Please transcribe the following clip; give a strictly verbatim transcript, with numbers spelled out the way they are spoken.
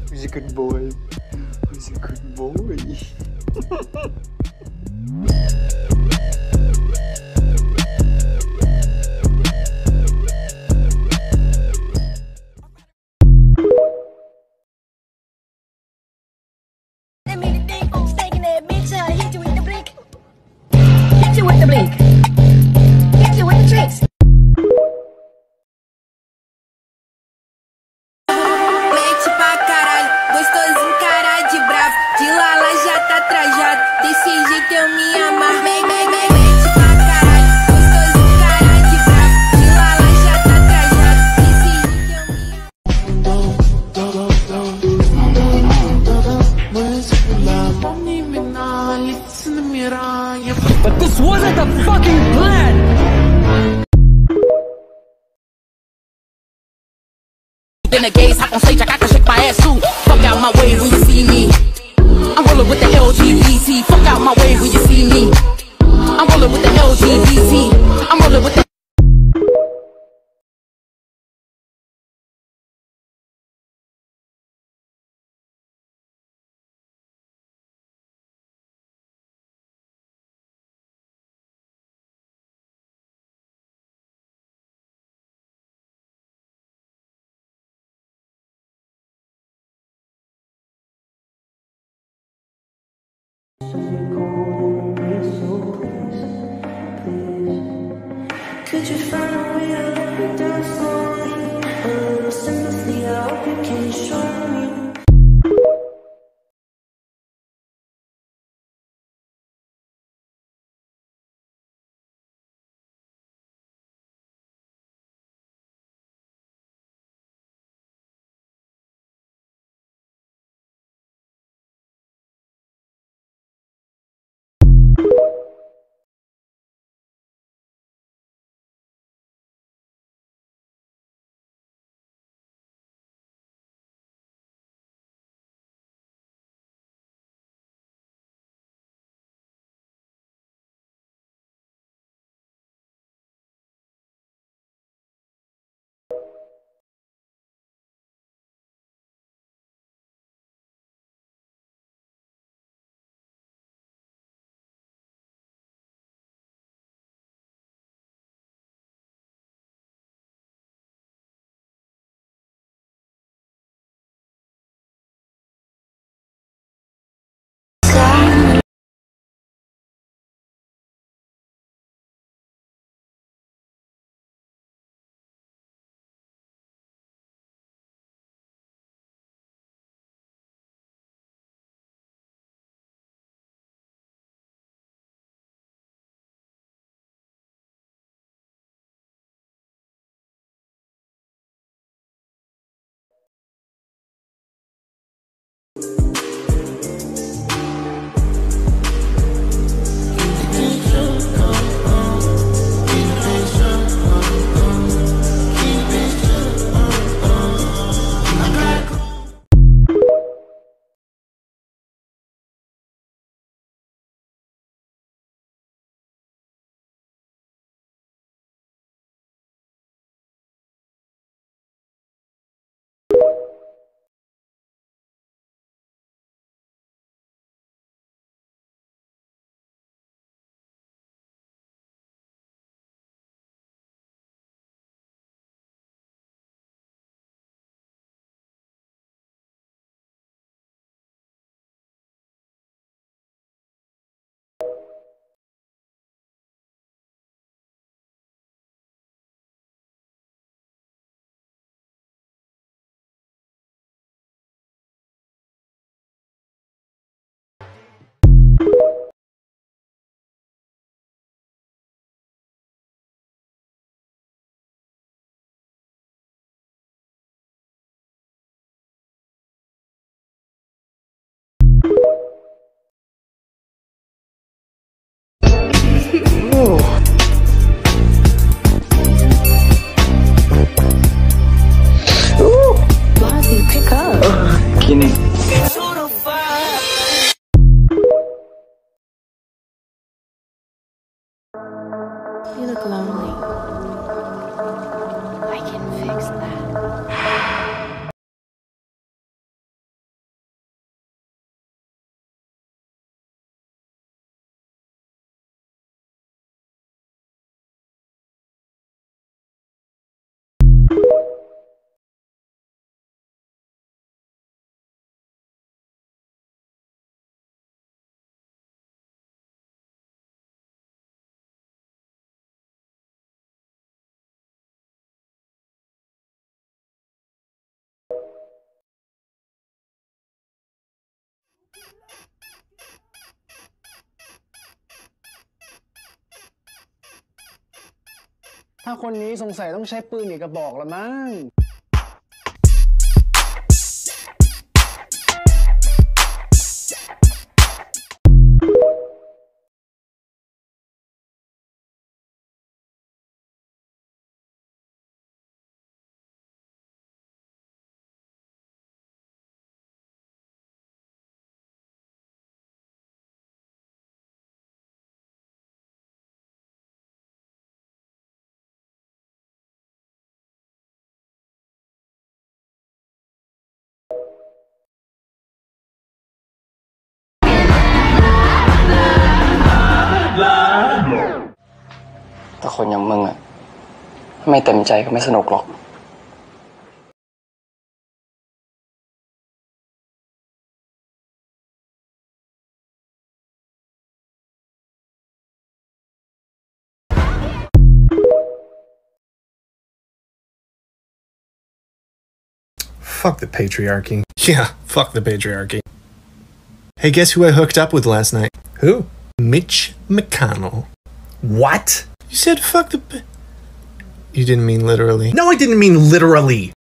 Who's a good boy? Who's a good boy? With the blink, hit you with the tricks. Leite pra caralho, gostosinho, cara de bravo. De lala já tá trajado, desse jeito eu me amar. Me, me, me, leite pra caralho, gostosinho, cara de bravo. De lala já tá trajado, desse jeito eu me amar. But this wasn't the fucking plan! Then the gays hop on stage, I got to shake my ass too. Fuck out my way when you see me. I'm rolling with the L G B T. Fuck out my way when you see me. I'm rolling with the L G B T. I'm rolling with the Could you find a way to let me down slowly? A little sympathy, I hope you can show me. Kinny. You look lonely. I can fix that. ถ้าคนนี้สงสัยต้องใช้ปืนอีกกระบอกละมั้งแต่คนอย่างมึงอะไม่เต็มใจก็ไม่สนุกหรอก Fuck the patriarchy. Yeah, fuck the patriarchy. Hey, guess who I hooked up with last night? Who? Mitch McConnell. What? You said fuck the... You didn't mean literally. No, I didn't mean literally.